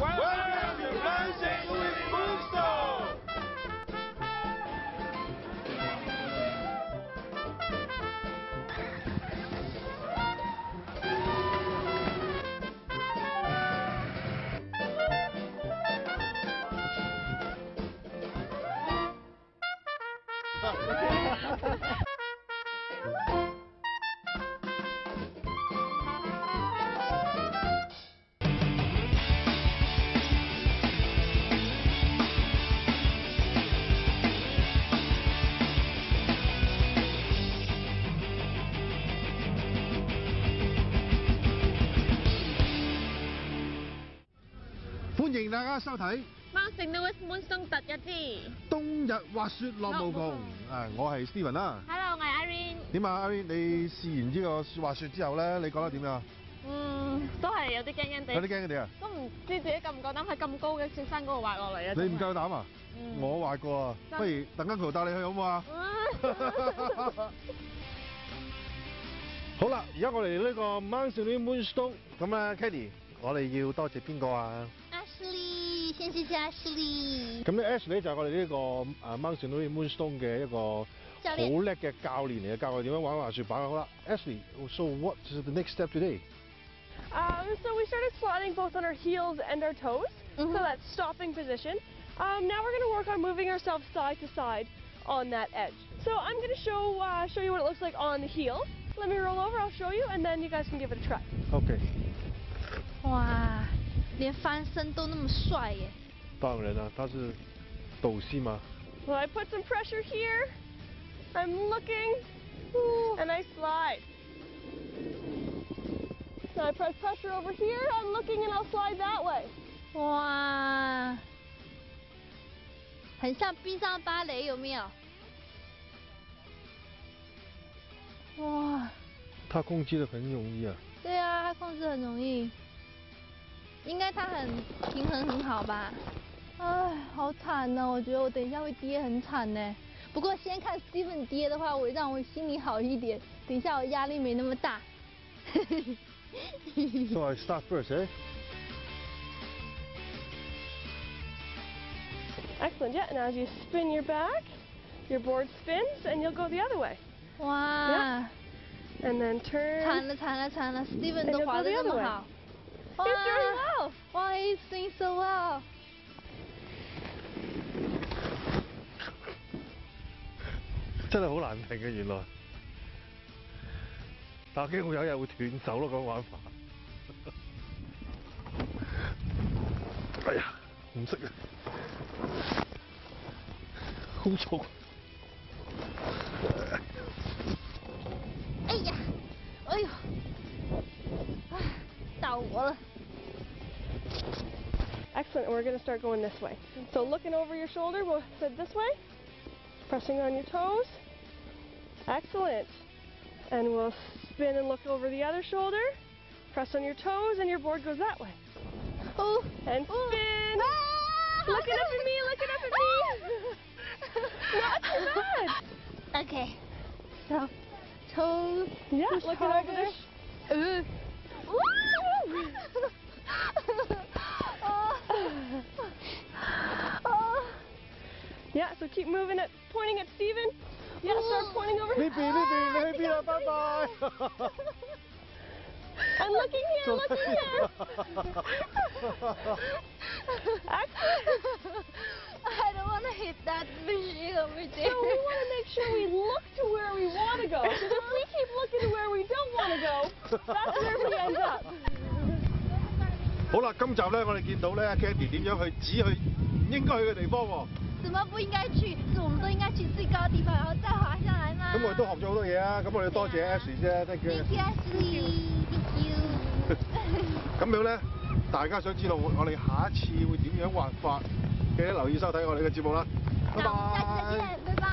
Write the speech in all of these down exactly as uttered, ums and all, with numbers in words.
Welcome to Mount Saint Louis Moonstone! 歡迎大家收睇 Mount Saint Louis Moonstone 特一支冬日滑雪樂無窮。啊，我係 Steven 啦。 Hello， 我係 Irene。 點啊 ，Irene？ 你試完呢個滑雪之後咧，你覺得點樣？ 嗯，都係有啲驚驚地。 有啲驚嘅地啊？ 都唔知自己夠唔夠膽喺咁高嘅雪山嗰度滑落嚟啊！ 你唔夠膽啊？ 嗯、 我滑過啊，不如鄧家豪帶你去好唔好啊？好啦，而家我嚟呢個 Mount Saint Louis Moonstone， 咁咧 Katie， 我哋要多謝邊個啊？ Ashley， 先謝謝 Ashley。 咁咧 Ashley 就係我哋呢個誒 Mount Saint Louis Moonstone 嘅一個好叻嘅教練嚟嘅，教我哋點樣玩滑雪板。好啦 ，Ashley，so what is the next step today? Um, so we started sliding both on our heels and our toes, mm-hmm. so that's stopping position. Um, now we're going to work on moving ourselves side to side on that edge. So I'm going to show uh, show you what it looks like on the heels. Let me roll over, I'll show you, and then you guys can give it a try. Okay. 哇，连翻身都那么帅耶！ 当然啦，他是斗西嘛。 Well, I put some pressure here. I'm looking, and I slide. Now I press pressure over here. I'm looking, and I'll slide that way. 哇，很像冰上芭蕾，有没有？哇！ 他控制的很容易啊。 对啊，他控制很容易。应该他很平衡很好吧？哎，好惨呢！我觉得我等一下会跌很惨呢。不过先看 Steven 跌的话，我让我心里好一点，等一下我压力没那么大。 So I start first, eh? Excellent. Yeah. And as you spin your back, your board spins, and you'll go the other way. 哇！ And then turn. 惨了惨了惨了 ！Steven 都滑得那么好。 He's doing well. Why he's doing so well? 真係好難停嘅原來，但係驚我有日會斷手咯，咁玩法。哎呀，唔識啊，好重。 哎呀，哎呦，啊，到我了。 Excellent. We're going to start going this way. So looking over your shoulder, we'll head this way. Pressing on your toes. Excellent. And we'll spin and look over the other shoulder. Press on your toes, and your board goes that way. Oh. And spin. Ah, looking up at me, looking up at me. Not too bad. Okay. So, toes. Yeah, looking harder. over this. Uh. Woo! oh. Yeah, so keep moving it, pointing at Steven. Yeah, start pointing over here. Libby, Libby, Libby, bye bye. And looking here, looking here. Excellent. I don't want to hit that machine over there. So we want to make sure we look to where we want to go. Because if we keep looking to where we don't want to go, that's where we end up. 好啦，今集咧我哋見到咧 Katie 點樣去指去唔應該去嘅地方喎。 什麼不應該去？是我們都應該去最高的地方，然後再滑下來嗎？ 咁我哋都學咗好多嘢啊！咁我哋多謝 Ashley 啫 ，thank you。 Thank you Ashley，thank you。 咁樣咧，大家想知道我我哋下一次會點樣滑法，記得留意收睇我哋嘅節目啦。拜拜。 下次再見，拜拜。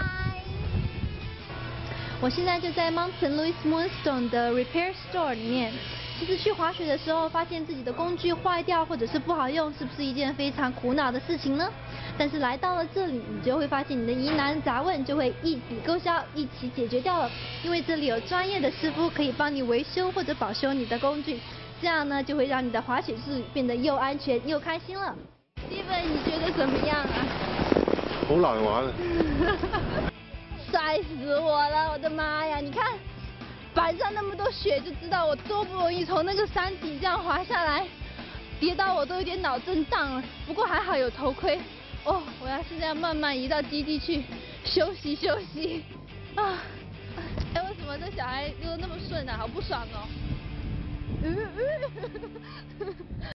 我現在就在 Mount Saint Louis Moonstone 的 Repair Store 裡面。其實去滑雪的時候，發現自己的工具壞掉或者是不好用，是不是一件非常苦惱的事情呢？但是來到了這裡，你就會發現你的疑難雜問就會一筆勾銷，一起解決掉了。因為這裡有專業的師傅可以幫你維修或者保修你的工具。 这样呢就会让你的滑雪之旅变得又安全又开心了。Steven， 你觉得怎么样啊？ 好難玩啊！ 晒死我了，我的妈呀！你看板上那么多雪，就知道我多不容易从那个山顶这样滑下来，跌到我都有点脑震荡了。不过还好有头盔。哦，我要现在慢慢移到基地去休息休息。啊，哎，为什么这小孩溜得那么顺啊？好不爽哦。